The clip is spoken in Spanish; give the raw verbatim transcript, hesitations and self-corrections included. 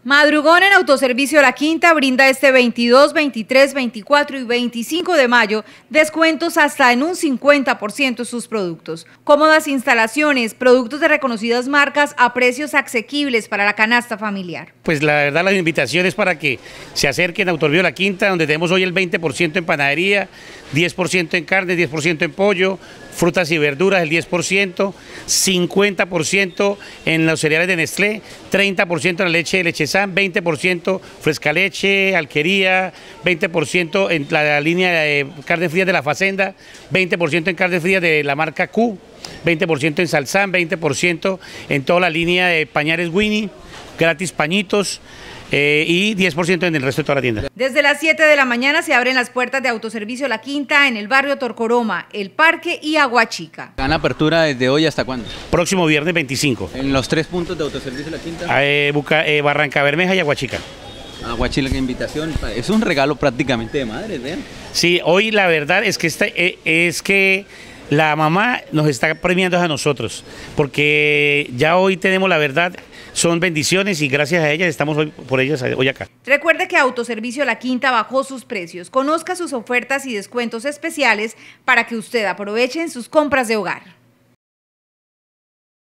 Madrugón en Autoservicio La Quinta brinda este veintidós, veintitrés, veinticuatro y veinticinco de mayo descuentos hasta en un cincuenta por ciento en sus productos. Cómodas instalaciones, productos de reconocidas marcas a precios asequibles para la canasta familiar. Pues la verdad la invitación es para que se acerquen a Autoservicio La Quinta, donde tenemos hoy el veinte por ciento en panadería, diez por ciento en carne, diez por ciento en pollo, frutas y verduras el diez por ciento, cincuenta por ciento en los cereales de Nestlé, treinta por ciento en la leche de Lechezán, veinte por ciento fresca leche, alquería, veinte por ciento en la línea de carnes frías de la Facenda, veinte por ciento en carnes frías de la marca Q, veinte por ciento en Salsán, veinte por ciento en toda la línea de pañales Winnie, gratis pañitos. Eh, y diez por ciento en el resto de toda la tienda. Desde las siete de la mañana se abren las puertas de Autoservicio La Quinta en el barrio Torcoroma, El Parque y Aguachica. ¿Dan apertura desde hoy hasta cuándo? Próximo viernes veinticinco. ¿En los tres puntos de Autoservicio La Quinta? Eh, Buca, eh, Barranca Bermeja y Aguachica. Aguachica, invitación, es un regalo prácticamente de madres, ¿ven? Sí, hoy la verdad es que, esta, eh, es que la mamá nos está premiando a nosotros, porque ya hoy tenemos la verdad. Son bendiciones y gracias a ellas estamos hoy, por ellas hoy acá. Recuerde que Autoservicio La Quinta bajó sus precios. Conozca sus ofertas y descuentos especiales para que usted aproveche en sus compras de hogar.